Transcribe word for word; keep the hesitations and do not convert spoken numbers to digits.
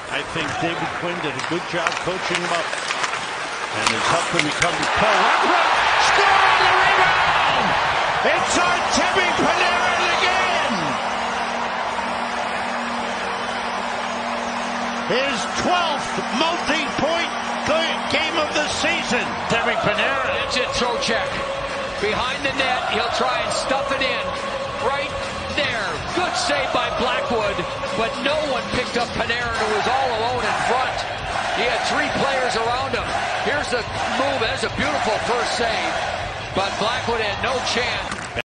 I think David Quinn did a good job coaching him up and has helped him become the pro. Score on the rebound! It's Artemi Panarin again! His twelfth multi-point game of the season. Artemi Panarin. It's a throw check. Behind the net, he'll try and stuff it in. Right there. Good save by Blackwood, but no one picked up Panarin, who was all alone in front. He had three players around him. Here's the move. That's a beautiful first save, but Blackwood had no chance.